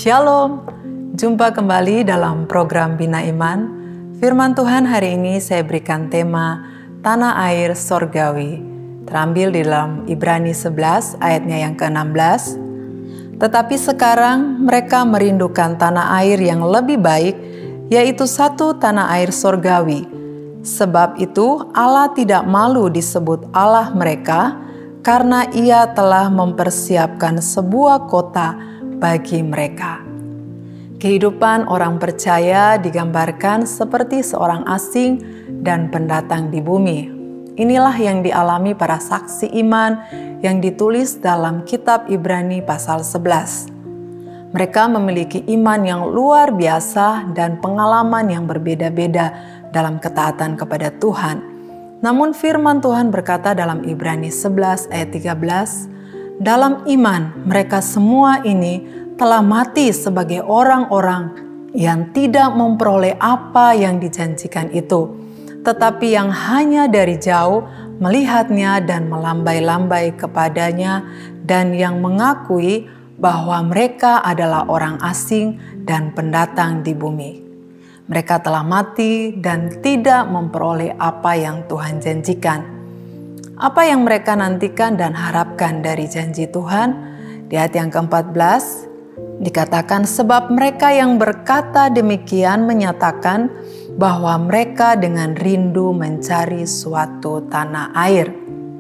Shalom, jumpa kembali dalam program Bina Iman. Firman Tuhan hari ini saya berikan tema Tanah Air Sorgawi, terambil di dalam Ibrani 11 ayatnya yang ke-16. Tetapi sekarang mereka merindukan tanah air yang lebih baik, yaitu satu tanah air sorgawi. Sebab itu Allah tidak malu disebut Allah mereka, karena Ia telah mempersiapkan sebuah kota bagi mereka. Kehidupan orang percaya digambarkan seperti seorang asing dan pendatang di bumi. Inilah yang dialami para saksi iman yang ditulis dalam kitab Ibrani pasal 11. Mereka memiliki iman yang luar biasa dan pengalaman yang berbeda-beda dalam ketaatan kepada Tuhan. Namun firman Tuhan berkata dalam Ibrani 11 ayat 13, dalam iman mereka semua ini telah mati sebagai orang-orang yang tidak memperoleh apa yang dijanjikan itu, tetapi yang hanya dari jauh melihatnya dan melambai-lambai kepadanya, dan yang mengakui bahwa mereka adalah orang asing dan pendatang di bumi. Mereka telah mati dan tidak memperoleh apa yang Tuhan janjikan. Apa yang mereka nantikan dan harapkan dari janji Tuhan? Di ayat yang ke-14 dikatakan, sebab mereka yang berkata demikian menyatakan bahwa mereka dengan rindu mencari suatu tanah air.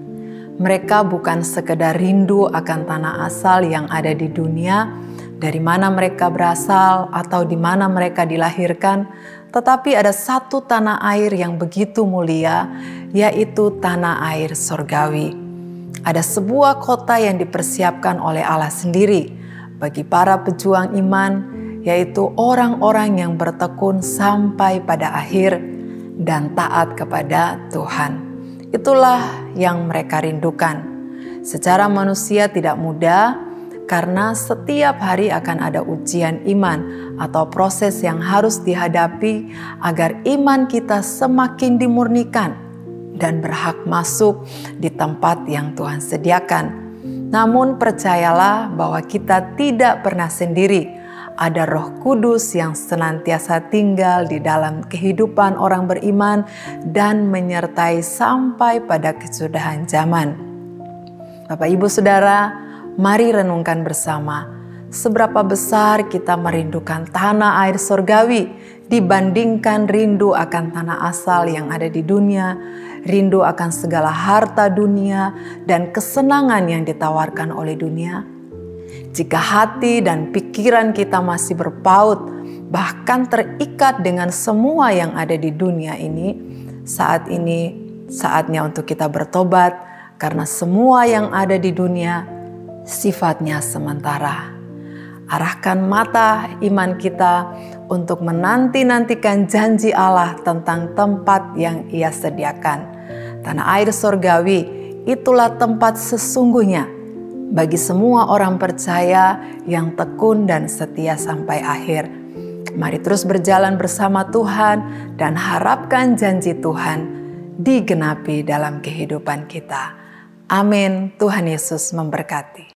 Mereka bukan sekedar rindu akan tanah asal yang ada di dunia, dari mana mereka berasal atau di mana mereka dilahirkan, tetapi ada satu tanah air yang begitu mulia, yaitu tanah air sorgawi. Ada sebuah kota yang dipersiapkan oleh Allah sendiri bagi para pejuang iman, yaitu orang-orang yang bertekun sampai pada akhir dan taat kepada Tuhan. Itulah yang mereka rindukan. Secara manusia tidak mudah, karena setiap hari akan ada ujian iman atau proses yang harus dihadapi agar iman kita semakin dimurnikan dan berhak masuk di tempat yang Tuhan sediakan. Namun percayalah bahwa kita tidak pernah sendiri. Ada Roh Kudus yang senantiasa tinggal di dalam kehidupan orang beriman dan menyertai sampai pada kesudahan zaman. Bapak, Ibu, Saudara, mari renungkan bersama, seberapa besar kita merindukan tanah air sorgawi dibandingkan rindu akan tanah asal yang ada di dunia, rindu akan segala harta dunia dan kesenangan yang ditawarkan oleh dunia. Jika hati dan pikiran kita masih berpaut, bahkan terikat dengan semua yang ada di dunia ini saatnya untuk kita bertobat, karena semua yang ada di dunia sifatnya sementara. Arahkan mata iman kita untuk menanti-nantikan janji Allah tentang tempat yang Ia sediakan. Tanah air sorgawi itulah tempat sesungguhnya bagi semua orang percaya yang tekun dan setia sampai akhir. Mari terus berjalan bersama Tuhan dan harapkan janji Tuhan digenapi dalam kehidupan kita. Amin. Tuhan Yesus memberkati.